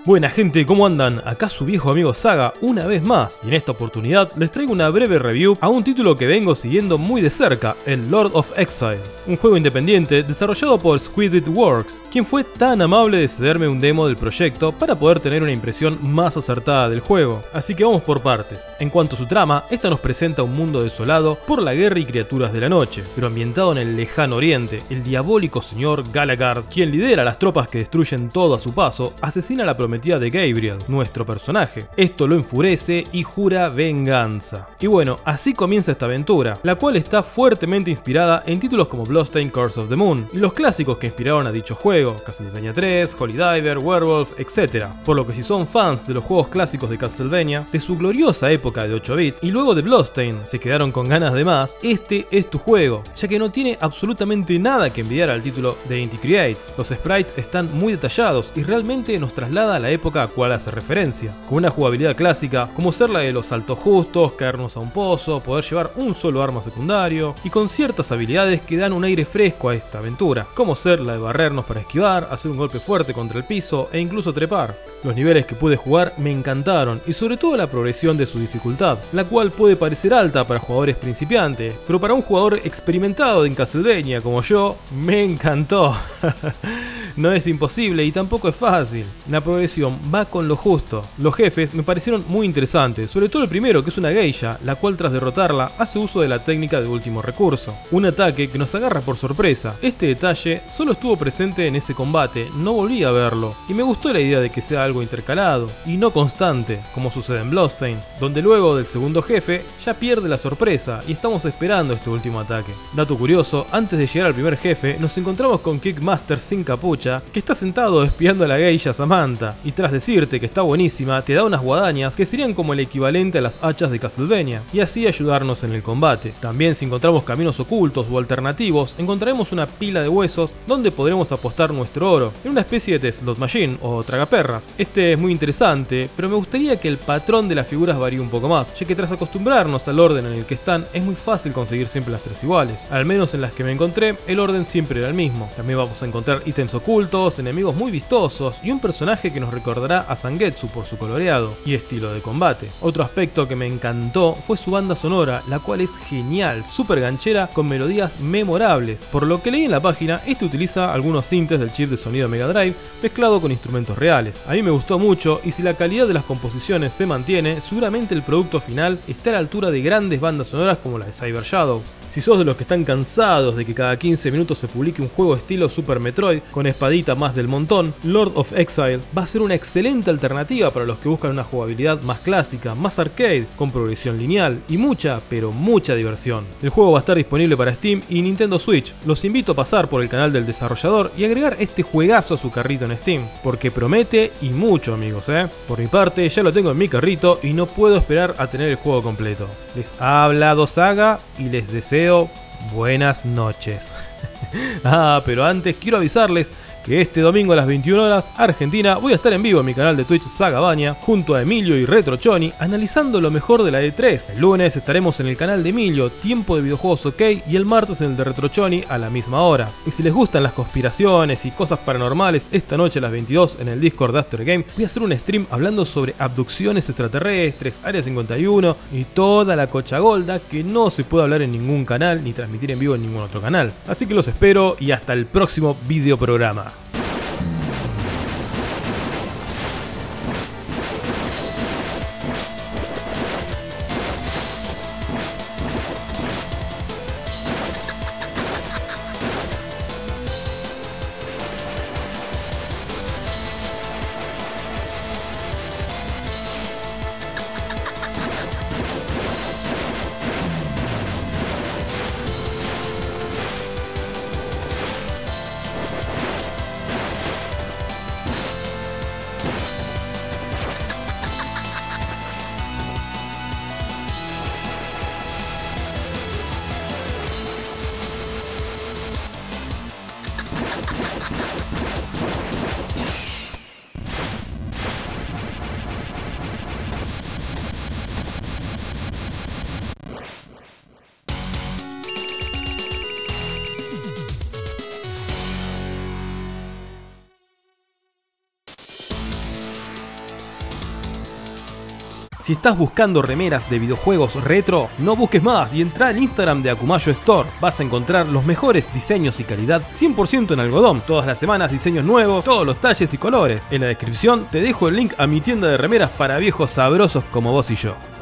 Buena gente, ¿cómo andan? Acá su viejo amigo Saga una vez más, y en esta oportunidad les traigo una breve review a un título que vengo siguiendo muy de cerca, el Lord of Exile, un juego independiente desarrollado por Squidit Works, quien fue tan amable de cederme un demo del proyecto para poder tener una impresión más acertada del juego. Así que vamos por partes. En cuanto a su trama, esta nos presenta un mundo desolado por la guerra y criaturas de la noche, pero ambientado en el lejano oriente. El diabólico señor Galagard, quien lidera las tropas que destruyen todo a su paso, asesina a la prometida de Gabriel, nuestro personaje. Esto lo enfurece y jura venganza. Y bueno, así comienza esta aventura, la cual está fuertemente inspirada en títulos como Bloodstained: Curse of the Moon y los clásicos que inspiraron a dicho juego, Castlevania 3, Holy Diver, Werewolf, etc. Por lo que si son fans de los juegos clásicos de Castlevania, de su gloriosa época de 8 bits y luego de Bloodstained se quedaron con ganas de más, este es tu juego, ya que no tiene absolutamente nada que envidiar al título de Inti Creates. Los sprites están muy detallados y realmente nos traslada a la época a cual hace referencia, con una jugabilidad clásica como ser la de los saltos justos, caernos a un pozo, poder llevar un solo arma secundario, y con ciertas habilidades que dan un aire fresco a esta aventura, como ser la de barrernos para esquivar, hacer un golpe fuerte contra el piso e incluso trepar. Los niveles que pude jugar me encantaron, y sobre todo la progresión de su dificultad, la cual puede parecer alta para jugadores principiantes, pero para un jugador experimentado en Castlevania como yo, me encantó. No es imposible y tampoco es fácil. La progresión va con lo justo. Los jefes me parecieron muy interesantes, sobre todo el primero, que es una geisha, la cual tras derrotarla hace uso de la técnica de último recurso. Un ataque que nos agarra por sorpresa. Este detalle solo estuvo presente en ese combate, no volví a verlo, y me gustó la idea de que sea algo intercalado y no constante, como sucede en Bloodstained, donde luego del segundo jefe ya pierde la sorpresa y estamos esperando este último ataque. Dato curioso, antes de llegar al primer jefe nos encontramos con Kickmaster sin capucha, que está sentado espiando a la geisha Samantha, y tras decirte que está buenísima, te da unas guadañas que serían como el equivalente a las hachas de Castlevania, y así ayudarnos en el combate. También si encontramos caminos ocultos o alternativos, encontraremos una pila de huesos donde podremos apostar nuestro oro, en una especie de slot machine o tragaperras. Este es muy interesante, pero me gustaría que el patrón de las figuras varíe un poco más, ya que tras acostumbrarnos al orden en el que están, es muy fácil conseguir siempre las tres iguales. Al menos en las que me encontré, el orden siempre era el mismo. También vamos a encontrar ítems ocultos, enemigos muy vistosos y un personaje que nos recordará a Zangetsu por su coloreado y estilo de combate. Otro aspecto que me encantó fue su banda sonora, la cual es genial, súper ganchera, con melodías memorables. Por lo que leí en la página, este utiliza algunos sintes del chip de sonido Mega Drive mezclado con instrumentos reales. A mí me gustó mucho, y si la calidad de las composiciones se mantiene, seguramente el producto final está a la altura de grandes bandas sonoras como la de Cyber Shadow. Si sos de los que están cansados de que cada 15 minutos se publique un juego estilo Super Metroid con espadita más del montón, Lord of Exile va a ser una excelente alternativa para los que buscan una jugabilidad más clásica, más arcade, con progresión lineal y mucha, pero mucha diversión. El juego va a estar disponible para Steam y Nintendo Switch. Los invito a pasar por el canal del desarrollador y agregar este juegazo a su carrito en Steam, porque promete y mucho, amigos, Por mi parte, ya lo tengo en mi carrito y no puedo esperar a tener el juego completo. Les ha hablado Saga y les deseo buenas noches. Pero antes quiero avisarles que este domingo a las 21 horas Argentina voy a estar en vivo en mi canal de Twitch Sagabaña junto a Emilio y Retrochoni analizando lo mejor de la E3. El lunes estaremos en el canal de Emilio, Tiempo de Videojuegos OK, y el martes en el de Retrochoni a la misma hora. Y si les gustan las conspiraciones y cosas paranormales, esta noche a las 22 en el Discord de After Game voy a hacer un stream hablando sobre abducciones extraterrestres, Área 51 y toda la cochagolda que no se puede hablar en ningún canal ni transmitir en vivo en ningún otro canal. Así que los espero y hasta el próximo video programa. Si estás buscando remeras de videojuegos retro, no busques más y entra al Instagram de Akumayo Store. Vas a encontrar los mejores diseños y calidad 100% en algodón. Todas las semanas diseños nuevos, todos los talles y colores. En la descripción te dejo el link a mi tienda de remeras para viejos sabrosos como vos y yo.